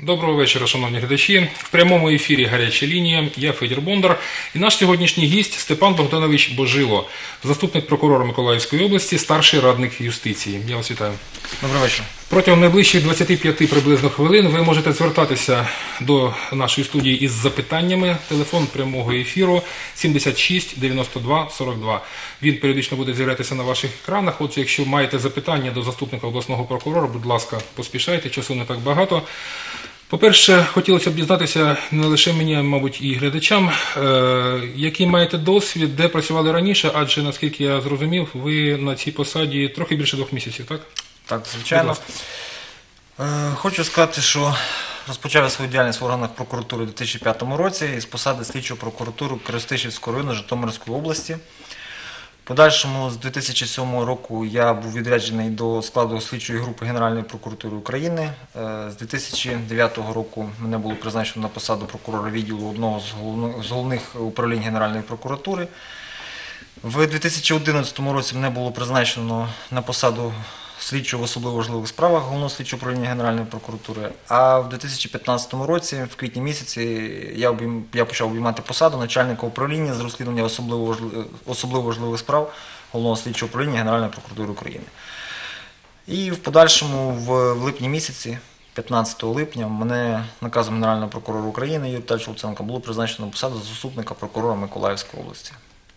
Доброго вечора, шановні глядачі. В прямому ефірі «Гаряча лінія». Я Федір Бондар. І наш сьогоднішній гість Степан Богданович Божило, заступник прокурора Миколаївської області, старший радник юстиції. Я вас вітаю. Добрий вечір. Протягом найближчих 25 приблизно хвилин ви можете звертатися до нашої студії із запитаннями. Телефон прямого ефіру 76 92 42. Він періодично буде з'являтися на ваших екранах. Отже, якщо маєте запитання до заступника обласного прокурора, будь ласка, поспішайте, часу не так багато. По-перше, хотілося б дізнатися не лише мені, а, мабуть, і глядачам, який маєте досвід, де працювали раніше, адже, наскільки я зрозумів, ви на цій посаді трохи більше 2 місяців, так? Так, звичайно. Хочу сказати, що розпочав я свою діяльність в органах прокуратури у 2005 році із посади слідчого прокуратури Коростишівського району Житомирської області. В подальшому з 2007 року я був відряджений до складу слідчої групи Генеральної прокуратури України. З 2009 року мене було призначено на посаду прокурора відділу одного з головних управлінь Генеральної прокуратури. В 2011 році мене було призначено на посаду слідчого в особливо важливих справах Головного слідчого управління Генеральної прокуратури. А в 2015 році, в квітні місяці, я почав обіймати посаду начальника управління з розслідування особливо важливих справ Головного слідчого управління Генеральної прокуратури України. І в подальшому, в липні місяці, 15 липня, мене наказом Генерального прокурора України Юрія Віталійовича Луценка було призначено на посаду заступника прокурора Миколаївської області.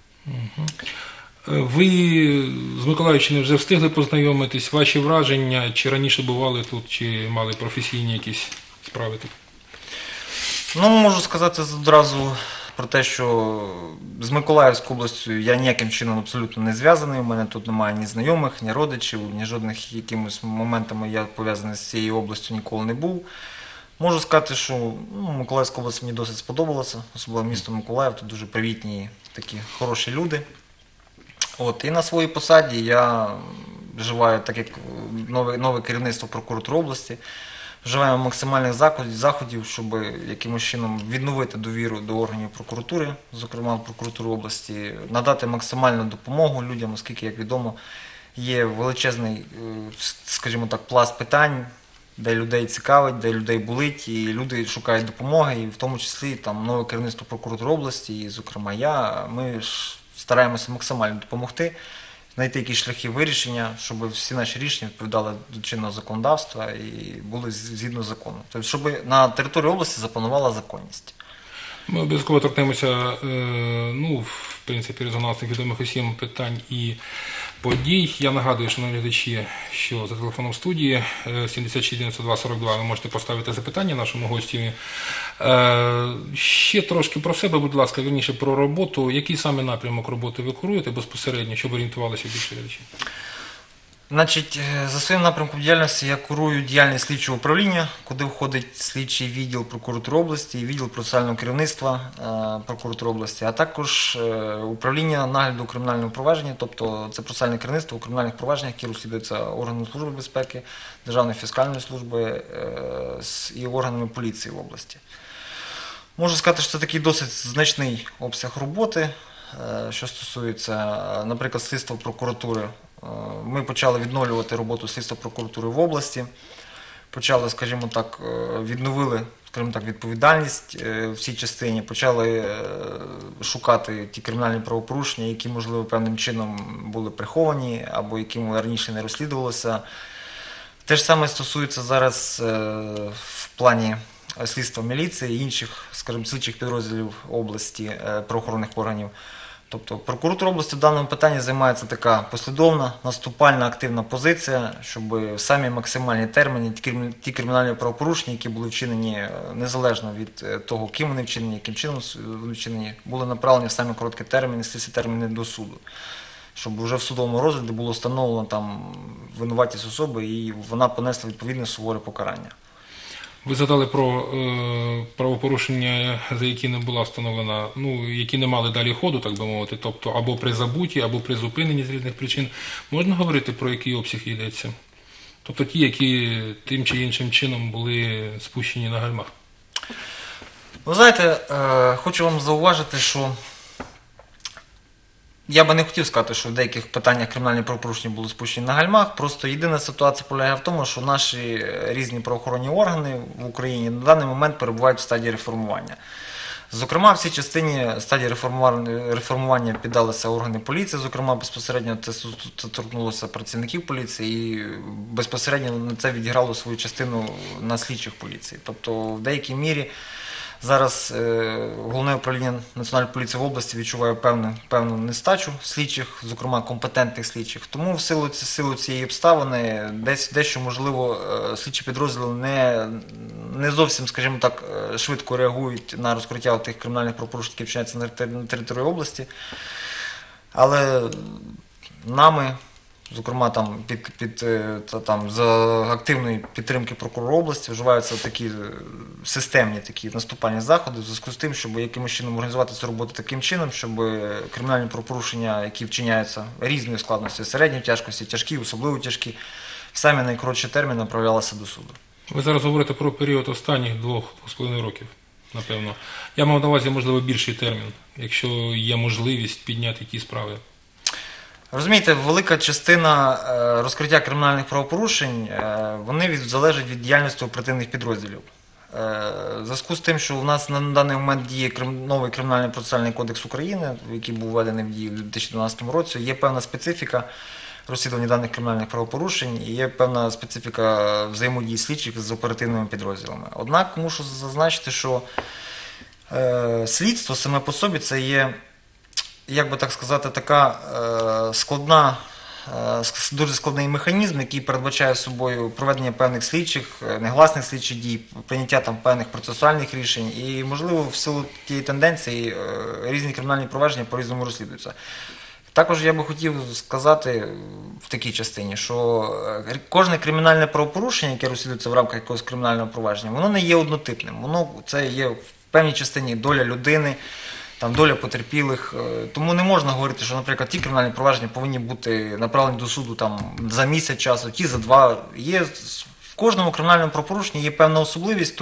Ви з Миколаївщини вже встигли познайомитись, ваші враження, чи раніше бували тут, чи мали професійні якісь справи тут? Ну, можу сказати одразу про те, що з Миколаївською областю я ніяким чином абсолютно не зв'язаний, у мене тут немає ні знайомих, ні родичів, ні жодних якимось моментами я пов'язаний з цією областю ніколи не був. Можу сказати, що Миколаївська область мені досить сподобалася, особливо місто Миколаїв, тут дуже привітні, такі хороші люди. І на своїй посаді я вживаю, так як нове керівництво прокуратури області, вживаємо максимальних заходів, щоб якимось чином відновити довіру до органів прокуратури, зокрема прокуратури області, надати максимальну допомогу людям, оскільки, як відомо, є величезний, скажімо так, пласт питань, де людей цікавить, де людей болить, і люди шукають допомоги, і в тому числі там нове керівництво прокуратури області, і, зокрема, ми стараємося максимально допомогти, знайти якісь шляхи вирішення, щоб всі наші рішення відповідали до чинного законодавства і були згідно закону. Тобто, щоб на території області запанувала законність. Ми обов'язково торкнемося, в принципі, резонансних відомих усім питань і подій. Я нагадую, шановні глядачі, що за телефоном студії 76 92 42 ви можете поставити запитання нашому гостю. Ще трошки про себе, будь ласка, вірніше про роботу. Який саме напрямок роботи ви куруєте безпосередньо, щоб орієнтувалися більше глядачі? Значить, за своїм напрямком діяльності я курую діяльність слідчого управління, куди входить слідчий відділ прокуратури області, відділ процесуального керівництва прокуратури області, а також управління нагляду кримінального провадження, тобто це процесуальне керівництво у кримінальних провадженнях, які розслідуються органами Служби безпеки, Державної фіскальної служби і органами поліції в області. Можу сказати, що це такий досить значний обсяг роботи, що стосується, наприклад, слідства прокуратури. Ми почали відновлювати роботу слідства прокуратури в області, почали, скажімо так, відновили, відповідальність в цій частині, почали шукати ті кримінальні правопорушення, які, можливо, певним чином були приховані або якими раніше не розслідувалося. Те ж саме стосується зараз в плані слідства міліції і інших, скажімо, слідчих підрозділів області, правоохоронних органів. Тобто прокуратура області в даному питанні займається така послідовна, наступальна, активна позиція, щоб в самі максимальні терміни ті кримінальні правопорушення, які були вчинені незалежно від того, ким вони вчинені, яким чином вони вчинені, були направлені в самі короткі терміни, ці терміни до суду. Щоб вже в судовому розгляді було встановлено там винуватість особи і вона понесла відповідне суворе покарання. Ви згадали про правопорушення, за які не була встановлена, які не мали далі ходу, так би мовити, тобто або при забутті, або при зупиненні з різних причин. Можна говорити, про який обсяг йдеться? Тобто ті, які тим чи іншим чином були спущені на гальмах? Ви знаєте, хочу вам зауважити, що Я би не хотів сказати, що в деяких питаннях кримінальні правопорушення були спущені на гальмах. Просто єдина ситуація полягає в тому, що наші різні правоохоронні органи в Україні на даний момент перебувають в стадії реформування. Зокрема, в цій частині стадії реформування піддалися органи поліції, зокрема, безпосередньо це торкнулося працівників поліції, і безпосередньо на це відіграло свою частину на слідчих поліції. Тобто, в деякій мірі зараз Головне управління Національної поліції в області відчуває певну нестачу слідчих, зокрема компетентних слідчих. Тому в силу цієї обставини дещо, можливо, слідчі підрозділи не зовсім, скажімо так, швидко реагують на розкриття тих кримінальних правопорушень, які вчиняються на території області. Але нами, зокрема, за активної підтримки прокурора області вживаються такі системні наступальні заходи в зв'язку з тим, щоб якимось чином організувати цю роботу таким чином, щоб кримінальні правопорушення, які вчиняються різної складності, середньої тяжкості, тяжкі, особливо тяжкі, в самі найкоротші терміни направлялися до суду. Ви зараз говорите про період останніх 2,5 років, напевно. Я мав на увазі, можливо, більший термін, якщо є можливість підняти ті справи. Розумієте, велика частина розкриття кримінальних правопорушень, вони залежать від діяльності оперативних підрозділів. В зв'язку з тим, що у нас на даний момент діє новий Кримінальний процесуальний кодекс України, який був введений в дію у 2012 році, є певна специфіка розслідування даних кримінальних правопорушень і є певна специфіка взаємодії слідчих з оперативними підрозділами. Однак, мушу зазначити, що слідство саме по собі це є, як би так сказати, така дуже складний механізм, який передбачає собою проведення певних слідчих, негласних слідчих дій, прийняття певних процесуальних рішень і, можливо, в силу тієї тенденції різні кримінальні провадження по-різному розслідуються. Також я би хотів сказати в такій частині, що кожне кримінальне правопорушення, яке розслідується в рамках якогось кримінального провадження, воно не є однотипним. Воно це є в певній частині доля людини, доля потерпілих. Тому не можна говорити, що, наприклад, ті кримінальні провадження повинні бути направлені до суду за місяць часу, ті за 2. В кожному кримінальному правопорушенні є певна особливість,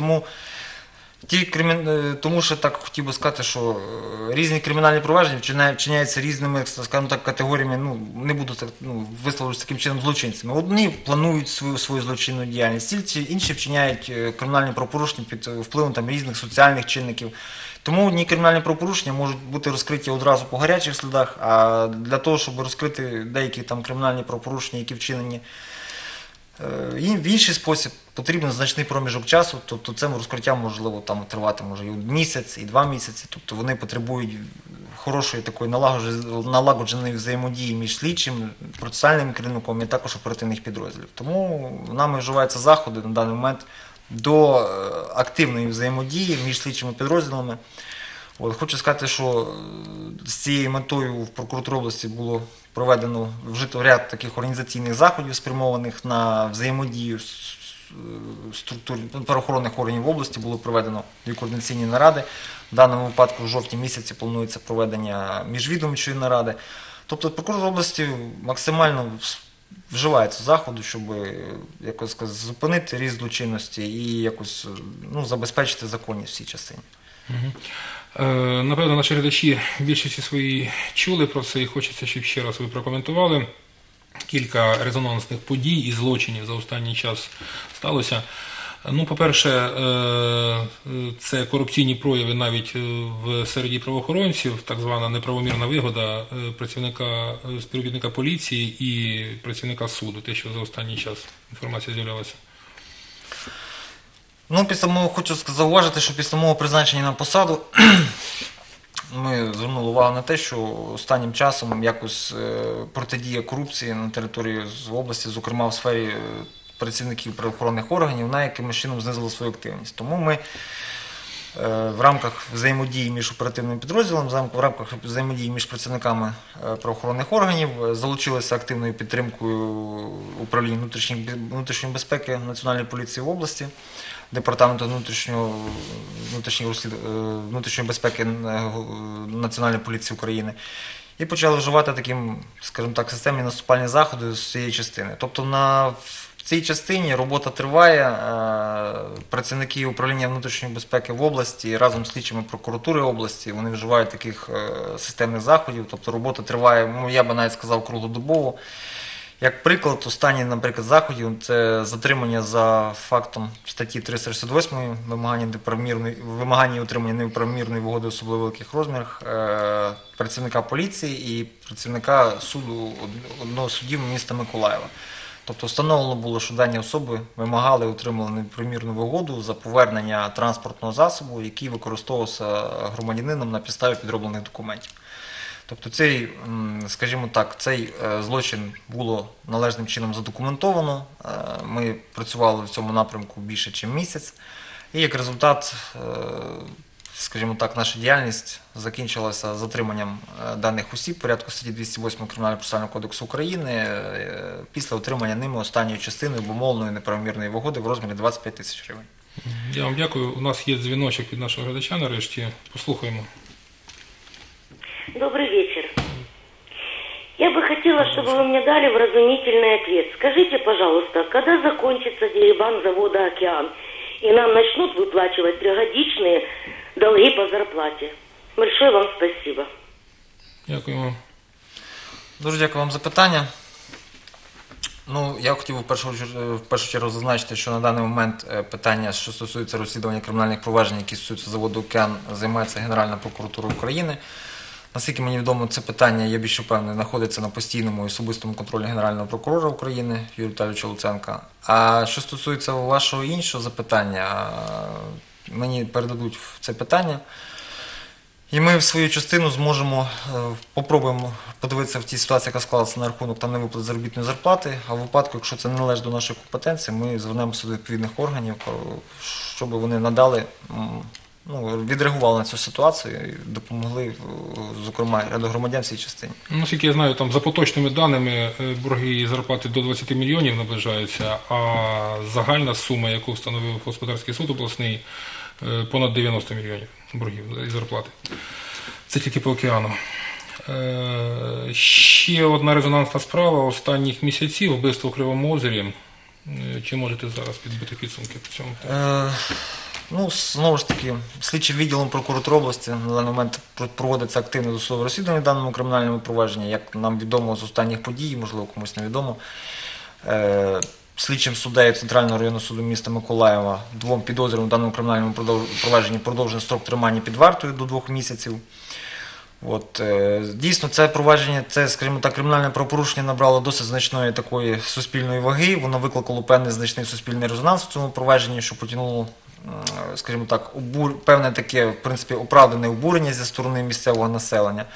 тому що так хотів би сказати, що різні кримінальні провадження вчиняються різними, скажімо так, категоріями, не буду висловлюватися таким чином, злочинцями. Одні планують свою злочинну діяльність, інші вчиняють кримінальні правопорушення під впливом різних соціальних чинників. Тому одні кримінальні правопорушення можуть бути розкриті одразу по гарячих слідах, а для того, щоб розкрити деякі кримінальні правопорушення, які вчинені в інший спосіб, потрібен значний проміжок часу, тобто це розкриття можливо тривати може і місяць, і 2 місяці, тобто вони потребують хорошої такої налагодженої взаємодії між слідчим, процесуальним керівником і також оперативних підрозділів. Тому нами вживаються заходи на даний момент до активної взаємодії між слідчими підрозділами. Хочу сказати, що з цією метою в прокуратурі області було вжито ряд таких організаційних заходів, спрямованих на взаємодію структур правоохоронних органів області, було проведено 2 координаційні наради. В даному випадку в жовтні місяці планується проведення міжвідомчої наради. Тобто прокурор області максимально вживається заходу, щоб якось зупинити ріст злочинності і якось забезпечити законність в цій частині. Напевно, наші глядачі в більшості своїй чули про це і хочеться, щоб ще раз ви прокоментували. Кілька резонансних подій і злочинів за останній час сталося. По-перше, це корупційні прояви навіть в середі правоохоронців, так звана неправомірна вигода співробітника поліції і працівника суду, те, що за останній час інформація з'являлася. Хочу зауважити, що після мого призначення на посаду ми звернули увагу на те, що останнім часом якось протидія корупції на території області, зокрема в сфері працівників правоохоронних органів, вона якимось чином знизила свою активність. Тому ми в рамках взаємодії між оперативними підрозділами, в рамках взаємодії між працівниками правоохоронних органів залучилися активною підтримкою управління внутрішньої безпеки Національної поліції в області, Департаменту внутрішньої безпеки Національної поліції України і почали вживати такі, скажімо так, системні наступальні заходи з цієї частини. Тобто цій частині робота триває. Працівники управління внутрішньої безпеки в області разом з слідчими прокуратури області вони вживають таких системних заходів. Тобто робота триває, ну, я би навіть сказав, круглодобово. Як приклад, останній, наприклад, заходів – це затримання за фактом статті 368 вимагання і отримання неправомірної вигоди особливо великих розмірах працівника поліції і працівника суду, одного з суддів міста Миколаєва. Тобто встановлено було, що дані особи вимагали і отримали неправомірну вигоду за повернення транспортного засобу, який використовувався громадянином на підставі підроблених документів. Тобто цей, скажімо так, цей злочин було належним чином задокументовано. Ми працювали в цьому напрямку більше, ніж місяць. І як результат, скажімо так, наша діяльність закінчилася затриманням даних осіб в порядку статті 208 Кримінально-процесуального кодексу України після отримання ними останньої частини обумовленої неправомірної вигоди в розмірі 25 тисяч гривень. Я вам дякую. У нас є дзвіночок від нашого глядача нарешті. Послухаємо. Добрый вечер. Я бы хотела, чтобы вы мне дали вразумительный ответ. Скажите, пожалуйста, когда закончится дерибан завода «Океан» и нам начнут выплачивать periодичные долги по зарплате? Большое вам спасибо. Дякуємо. Дуже дякую вам за питання. Ну, я хотів в першу чергу зазначити, що на даний момент питання, що стосується розслідування кримінальних проваджень, які стосуються заводу «Океан», займається Генеральна прокуратура України. Наскільки мені відомо, це питання, я більше впевнений, знаходиться на постійному і особистому контролі Генерального прокурора України Юрія Віталійовича Луценка. А що стосується вашого іншого запитання, мені передадуть це питання. І ми в свою частину зможемо, попробуємо подивитися в тій ситуації, яка склалася на рахунок там невиплат заробітної зарплати, а в випадку, якщо це не належить до нашої компетенції, ми звернемося до відповідних органів, щоб вони надали, відреагували на цю ситуацію і допомогли, зокрема, ряду громадян в цій частині. Наскільки я знаю, там за поточними даними борги і зарплати до 20 мільйонів наближаються, а загальна сума, яку встановив господарський суд обласний, понад 90 мільйонів боргів і зарплати. Це тільки по «Океану». Ще одна резонансна справа останніх місяців – вбивство в Кривому Озері. Чи можете зараз підбити підсумки по цьому? Знову ж таки, слідчим відділом прокуратури області на даний момент проводиться активне досудове розслідування в даному кримінальному провадженні. Як нам відомо з останніх подій, можливо комусь не відомо, слідчим суддею Центрального районного суду міста Миколаєва двом підозрюваним в даному кримінальному провадженні продовжений строк тримання під вартою до 2 місяців. Дійсно, це провадження, це, скажімо так, кримінальне правопорушення набрало досить значної такої суспільної ваги, воно викликало певний значний суспільний резонанс в цьому провадженні, що потягнуло, скажімо так, певне таке, в принципі, оправдане обурення зі сторони місцевого населення.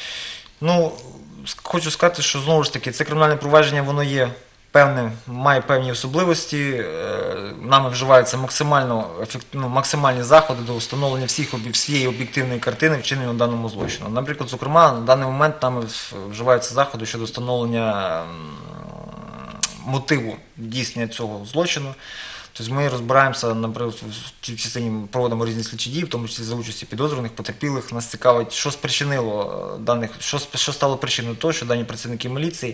Хочу сказати, що, знову ж таки, це кримінальне провадження, воно є певним, має певні особливості, нами вживаються максимальні заходи до встановлення всієї об'єктивної картини вчинення даному злочину. Наприклад, зокрема, на даний момент нами вживаються заходи щодо встановлення мотиву дійснення цього злочину. Тобто ми розбираємося, наприклад, в цій частині проводимо різні слідчі дії, в тому числі за участі підозрюваних, потерпілих. Нас цікавить, що спричинило що стало причиною того, що дані працівники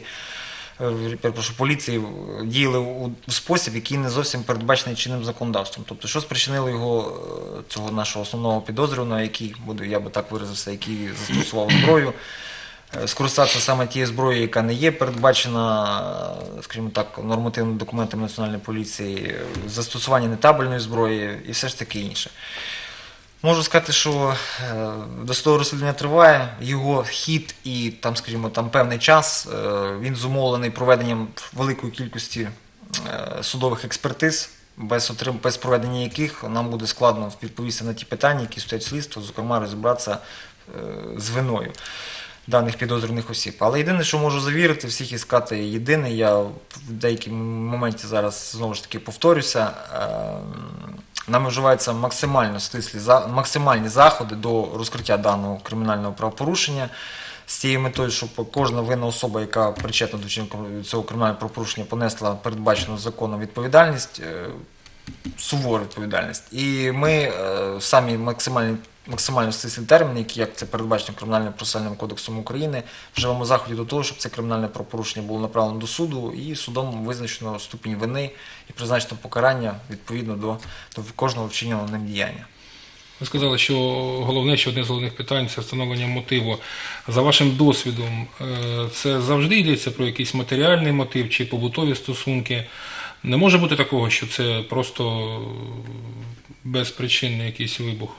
поліції діяли у спосіб, який не зовсім передбачений чинним законодавством. Тобто, що спричинило цього нашого основного підозрюваного, який, я би так виразився, який застосував зброю, скористатися саме тією зброєю, яка не є передбачена, скажімо так, нормативними документами Національної поліції, застосування нетабельної зброї і все ж таки інше. Можу сказати, що досудове розслідування триває, його хід і там певний час, він зумовлений проведенням великої кількості судових експертиз, без проведення яких нам буде складно відповісти на ті питання, які стоять слідство, зокрема розібратися з виною даних підозрюваних осіб. Але єдине, що можу завірити, всіх і сказати єдине, я в деякій моменті зараз знову ж таки повторюся, нами вживаються максимальні заходи до розкриття даного кримінального правопорушення з тією метою, щоб кожна винна особа, яка причетна до вчинення цього кримінального правопорушення, понесла передбачену законом відповідальність, сувору відповідальність. І ми самі максимальні максимально стислі терміни, які, як це передбачено Кримінальним процесуальним кодексом України, вживаємо заходів до того, щоб це кримінальне правопорушення було направлено до суду і судом визначено ступінь вини і призначено покарання відповідно до кожного вчиненого ним діяння. Ви сказали, що головне, що одне з головних питань – це встановлення мотиву. За вашим досвідом, це завжди йдеться про якийсь матеріальний мотив чи побутові стосунки? Не може бути такого, що це просто безпричинний якийсь вибух?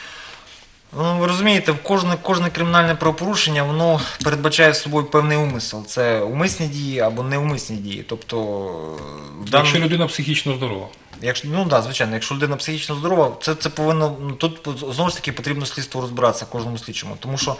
Ну, ви розумієте, кожне кримінальне правопорушення, воно передбачає собою певний умисел. Це умисні дії або неумисні дії. Тобто, Якщо людина психічно здорова. Звичайно, якщо людина психічно здорова, це повинно, тут знову ж таки потрібно слідство розбиратися кожному слідчому, тому що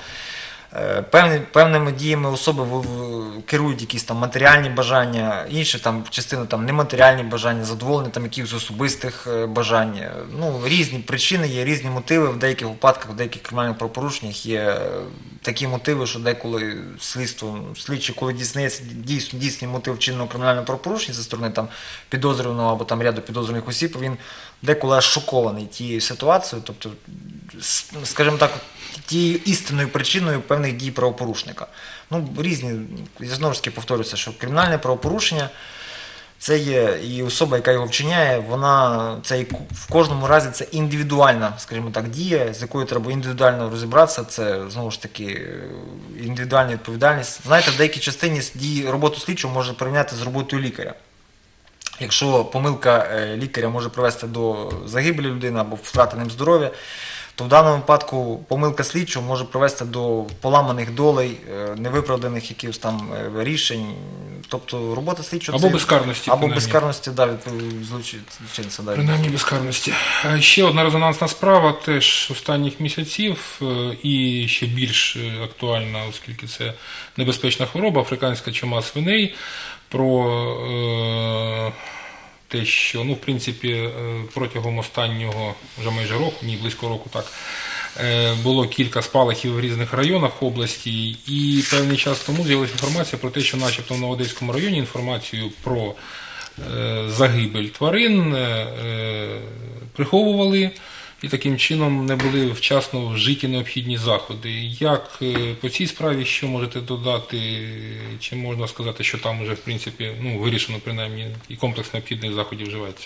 певними діями особи керують якісь там матеріальні бажання, інші там частина там нематеріальні бажання, задоволення там якихось особистих бажань. Ну, різні причини є, різні мотиви. В деяких випадках, в деяких кримінальних правопорушеннях є такі мотиви, що деколи слідчі, коли дійсняється дійсний мотив вчиненого кримінального правопорушення зі сторони там підозрюваного або там ряду підозрюваних осіб, він деколи аж шокований тією ситуацією, тобто, скажімо так, тією істинною причиною певних дій правопорушника. Ну, різні, я знову ж таки повторюся, що кримінальне правопорушення це є і особа, яка його вчиняє, це в кожному разі це індивідуальна, скажімо так, дія, з якою треба індивідуально розібратися, це, знову ж таки, індивідуальна відповідальність. Знаєте, в деякій частині роботу слідчого може порівняти з роботою лікаря. Якщо помилка лікаря може привести до загибелі людини або втрати ним здоров'я, то в даному випадку помилка слідчого може привести до поламаних долей, невиправданих якихось там рішень. Тобто робота слідчого або безкарності. Або безкарності, злочинця. Принаймні безкарності. Ще одна резонансна справа теж останніх місяців і ще більш актуальна, оскільки це небезпечна хвороба, африканська чума свиней, про те, що, в принципі, протягом останнього вже майже року, близько року, так, було кілька спалахів в різних районах області, і певний час тому з'явилася інформація про те, що начебто на Одеському районі інформацію про загибель тварин приховували, і таким чином не були вчасно вжиті необхідні заходи. Як по цій справі, що можете додати, чи можна сказати, що там вже, в принципі, вирішено, принаймні, і комплекс необхідних заходів вживається?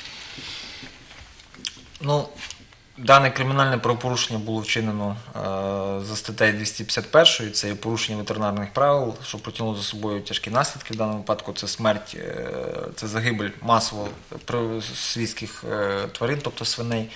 Дане кримінальне правопорушення було вчинено за статтею 251, це є порушення ветеринарних правил, що притягнуло за собою тяжкі наслідки. В даному випадку це смерть, це загибель масово свійських тварин, тобто свиней.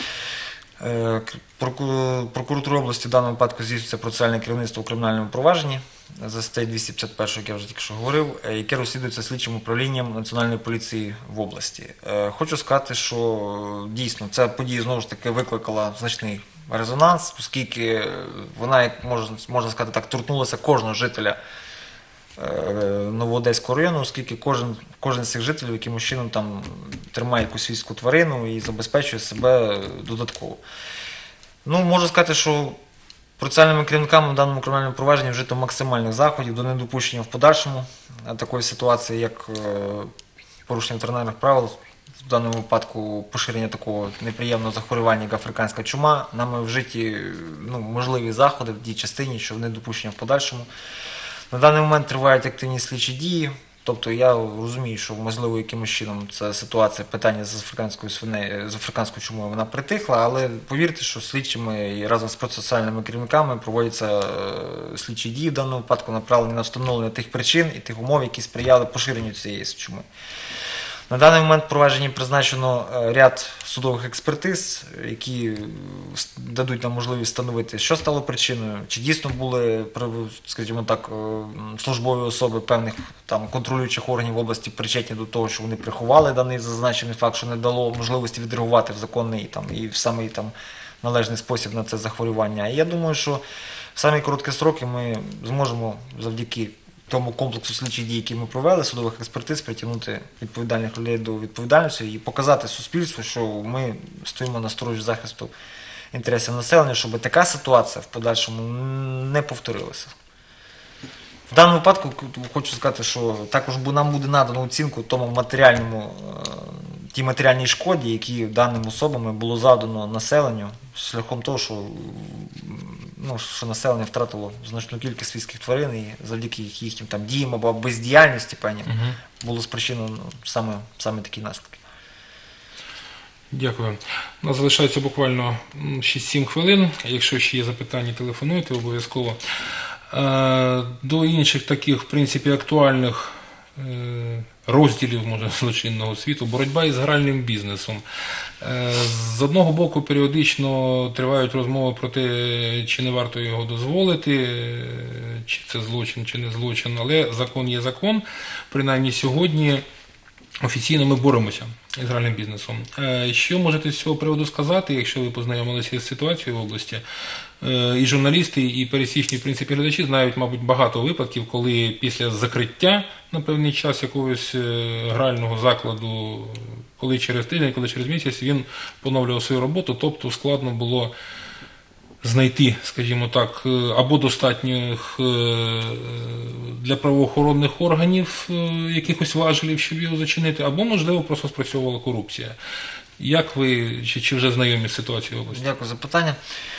Прокуратура області в даному випадку здійснюється процесуальне керівництво у кримінальному провадженні за статтею 251, як я вже тільки що говорив, яке розслідується слідчим управлінням Національної поліції в області. Хочу сказати, що дійсно ця подія знову ж таки викликала значний резонанс, оскільки вона, як можна сказати так, торкнулася кожного жителя Новоодеського району, оскільки кожен з цих жителів якимось чином там тримає якусь свійську тварину і забезпечує себе додатково. Можу сказати, що процесуальними керівниками в даному кримінальному провадженні вжито максимальних заходів до недопущення в подальшому такої ситуації, як порушення ветеринарних правил, в даному випадку поширення такого неприємного захворювання, як африканська чума. Нами вжиті можливі заходи в тій частині, що недопущення в подальшому. На даний момент тривають активні слідчі дії, тобто я розумію, що можливо якимось чином ця ситуація, питання з африканською чумою, вона притихла, але повірте, що слідчими і разом з процесуальними керівниками проводяться слідчі дії в даному випадку, направлені на встановлення тих причин і тих умов, які сприяли поширенню цієї чуми. На даний момент в провадженні призначено ряд судових експертиз, які дадуть нам можливість встановити, що стало причиною, чи дійсно були, скажімо так, службові особи певних там контролюючих органів області причетні до того, що вони приховали даний зазначений факт, що не дало можливості відреагувати в законний і в самий належний спосіб на це захворювання. І я думаю, що в самі короткі строки ми зможемо завдяки тому комплексу слідчих дій, які ми провели, судових експертиз, притягнути відповідальних людей до відповідальності і показати суспільству, що ми стоїмо на сторожі захисту інтересів населення, щоб така ситуація в подальшому не повторилася. В даному випадку хочу сказати, що також нам буде надано оцінку тому матеріальному тій матеріальній шкоді, які даним особами було завдано населенню, шляхом того, що населення втратило значну кількість свійських тварин, і завдяки їхнім там діям або бездіяльності певній було спричинено саме такі наслідки. Дякую. У нас залишається буквально 6-7 хвилин. Якщо ще є запитання, телефонуйте обов'язково. До інших таких, в принципі, актуальних розділів, може, злочинного світу, боротьба із гральним бізнесом. З одного боку, періодично тривають розмови про те, чи не варто його дозволити, чи це злочин, чи не злочин, але закон є закон. Принаймні сьогодні офіційно ми боремося з гральним бізнесом. Що можете з цього приводу сказати, якщо ви познайомилися з ситуацією в області? І журналісти, і пересічні, в принципі, глядачі знають, мабуть, багато випадків, коли після закриття на певний час якогось грального закладу, коли через тиждень, коли через місяць він поновлював свою роботу, тобто складно було знайти, скажімо так, або достатніх для правоохоронних органів якихось важелів, щоб його зачинити, або, можливо, просто спрацьовувала корупція. Як ви, чи вже знайомі з ситуацією в області? Дякую за питання.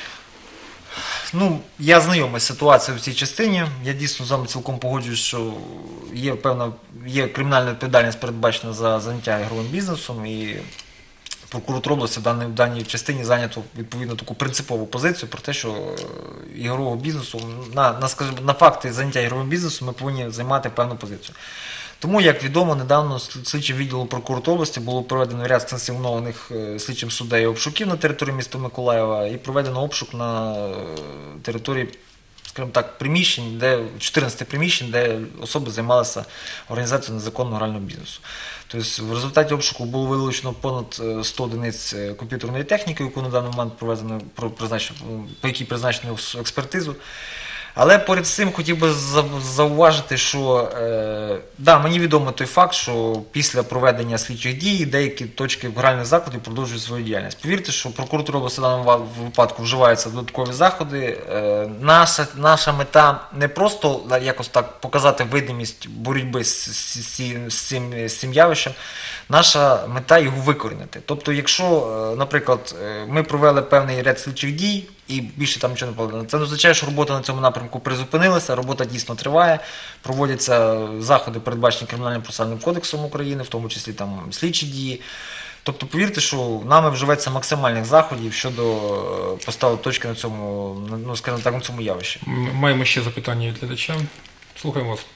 Я знайомий з ситуацією в цій частині. Я дійсно з вами цілком погоджуюсь, що є кримінальна відповідальність передбачена за заняття ігровим бізнесом, і прокуратура області в даній частині зайнято відповідно таку принципову позицію про те, що ігрового бізнесу, на факти заняття ігровим бізнесом ми повинні займати певну позицію. Тому, як відомо, недавно слідчим відділом прокуратури області було проведено ряд санкціонованих слідчим суддею обшуків на території міста Миколаєва і проведено обшук на території, скажімо так, приміщень, 14 приміщень, де особи займалися організацією незаконного грального бізнесу. Тобто в результаті обшуку було вилучено понад 100 одиниць комп'ютерної техніки, яку на даний момент по якій призначено експертизу. Але поряд з цим хотів би зауважити, що мені відомо той факт, що після проведення слідчих дій деякі точки гральних закладів продовжують свою діяльність. Повірте, що прокуратура області в даному випадку вживаються додаткові заходи. Наша мета не просто якось так показати видимість боротьби з цим явищем, наша мета його викорінити. Тобто, якщо, наприклад, ми провели певний ряд слідчих дій, і більше там нічого не проведено, це не означає, що робота на цьому напрямку призупинилася, робота дійсно триває, проводяться заходи, передбачені Кримінальним процесуальним кодексом України, в тому числі там слідчі дії. Тобто, повірте, що нами вживеться максимальних заходів щодо поставити точки на цьому, скажімо так, на цьому явищі. Маємо ще запитання від глядача. Слухаємо вас.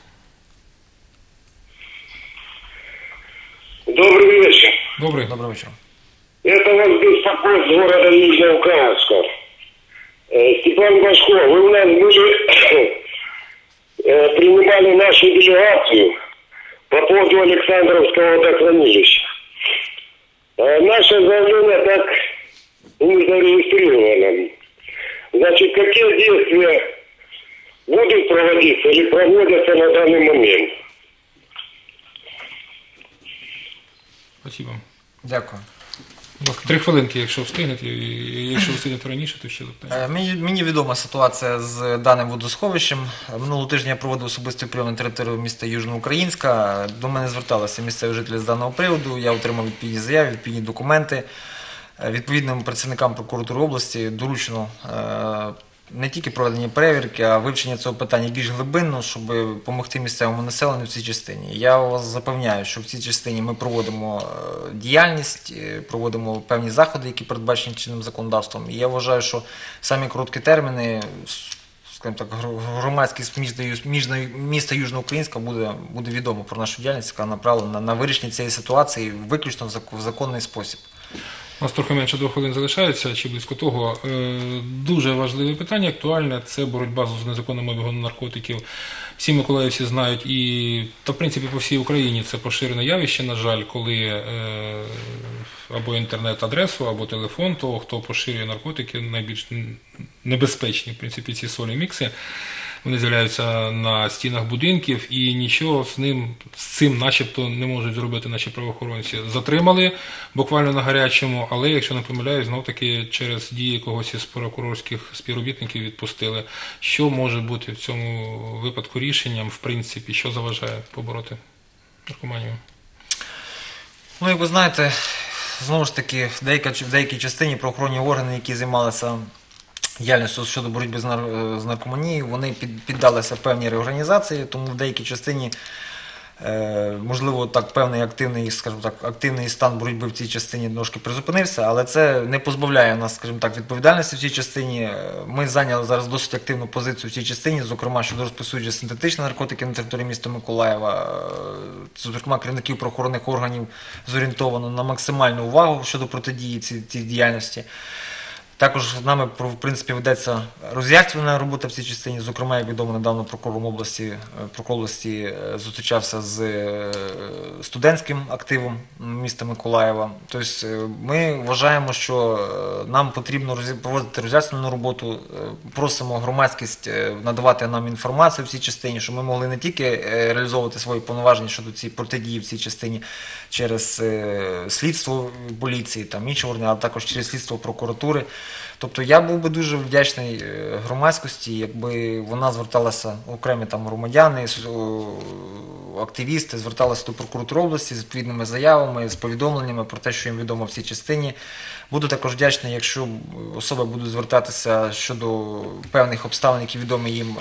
Добрый вечер. Добрый. Доброго вечора. Это вас беспокоит с города Нижнеукраинска. Степан Башко, вы у нас принимали нашу делегацию по поводу Александровского водохранилища. Наше заявление так не зарегистрировано. Значит, какие действия будут проводиться или проводятся на данный момент? Спасибо. Дякую. 3 хвилинки, якщо встигнете, і якщо встигнете раніше, то ще запитання. Мені відома ситуація з даним водосховищем. Минулого тижня я проводив особистий прийом на територію міста Южноукраїнська. До мене зверталися місцеві жителі з даного приводу. Я отримав відповідні заяви, відповідні документи. Відповідним працівникам прокуратури області доручено не тільки проведення перевірки, а вивчення цього питання більш глибинно, щоб допомогти місцевому населенню в цій частині. Я вас запевняю, що в цій частині ми проводимо діяльність, проводимо певні заходи, які передбачені чинним законодавством. І я вважаю, що самі короткі терміни, скажімо так, громадськість міста Южноукраїнська буде відомо про нашу діяльність, яка направлена на вирішення цієї ситуації виключно в законний спосіб. У нас трохи менше 2 хвилин залишається, чи близько того. Дуже важливе питання, актуальне, це боротьба з незаконним обігом наркотиків. Всі миколаївці знають, в принципі, по всій Україні це поширене явище, на жаль, коли або інтернет-адресу, або телефон того, хто поширює наркотики, найбільш небезпечні, в принципі, ці солі мікси. Вони з'являються на стінах будинків і нічого з цим начебто не можуть зробити наші правоохоронці. Затримали буквально на гарячому, але, якщо не помиляюсь, знов-таки через дії когось із прокурорських співробітників відпустили. Що може бути в цьому випадку рішенням, в принципі, що заважає побороти наркоманію? Ну, як ви знаєте, знову ж таки, в деякій частині правоохоронні органи, які займалися діяльністю щодо боротьби з наркоманією, вони піддалися певній реорганізації, тому в деякій частині, можливо, так певний активний, скажімо так, активний стан боротьби в цій частині трошки призупинився, але це не позбавляє нас, скажімо так, відповідальності в цій частині. Ми зайняли зараз досить активну позицію в цій частині, зокрема щодо розповсюдження синтетичних наркотиків на території міста Миколаєва. Зокрема, керівників правоохоронних органів зорієнтовано на максимальну увагу щодо протидії цій діяльності. Також з нами, в принципі, ведеться роз'яснювальна робота в цій частині. Зокрема, як відомо, недавно прокурор області зустрічався з студентським активом міста Миколаєва. Тобто ми вважаємо, що нам потрібно проводити роз'яснювальну роботу, просимо громадськість надавати нам інформацію в цій частині, щоб ми могли не тільки реалізовувати свої повноваження щодо цієї протидії в цій частині через слідство поліції, там інші органи, а також через слідство прокуратури. Тобто я був би дуже вдячний громадськості, якби вона зверталася, окремі там громадяни, активісти, зверталися до прокуратури області з відповідними заявами, з повідомленнями про те, що їм відомо в цій частині. Буду також вдячний, якщо особи будуть звертатися щодо певних обставин, які відомі їм,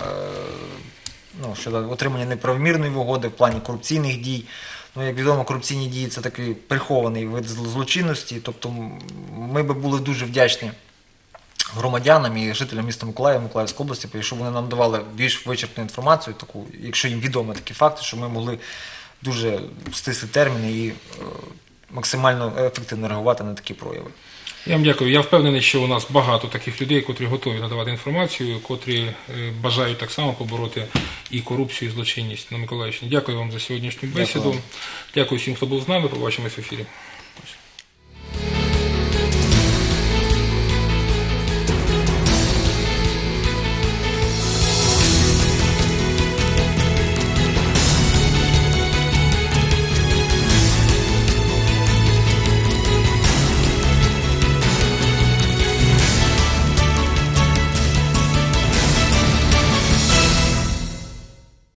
щодо отримання неправомірної вигоди в плані корупційних дій. Ну, як відомо, корупційні дії – це такий прихований вид злочинності, тобто ми би були дуже вдячні громадянам і жителям міста Миколаєва, Миколаївської області, щоб вони нам давали більш вичерпну інформацію, таку, якщо їм відомі такі факти, щоб ми могли дуже стислі терміни і максимально ефективно реагувати на такі прояви. Я вам дякую. Я впевнений, що у нас багато таких людей, котрі готові надавати інформацію, котрі бажають так само побороти і корупцію, і злочинність на Миколаївщині. Дякую вам за сьогоднішню бесіду. Дякую всім, хто був з нами. Побачимось в ефірі.